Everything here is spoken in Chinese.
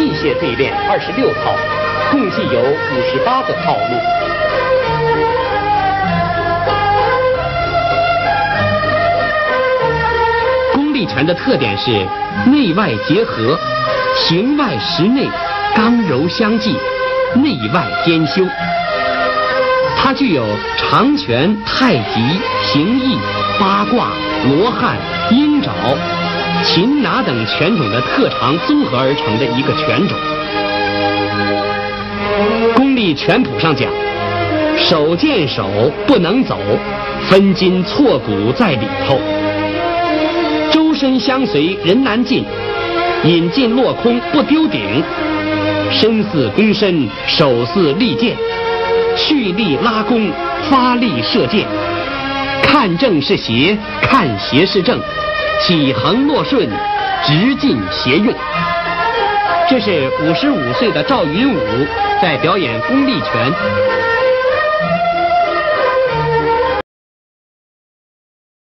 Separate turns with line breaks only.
器械对练26套，共计有58个套路。功力拳的特点是内外结合，形外实内，刚柔相济，内外兼修。它具有长拳、太极、形意、八卦、罗汉、阴爪、擒拿等拳种的特长综合而成的一个拳种。功力拳谱上讲，手见手不能走，分筋错骨在里头。周身相随人难进，引进落空不丢顶。身似弓身，手似利剑，蓄力拉弓，发力射箭。看正是邪，看邪是正，起横落顺，直进邪用。这是55岁的赵云武在表演功力拳，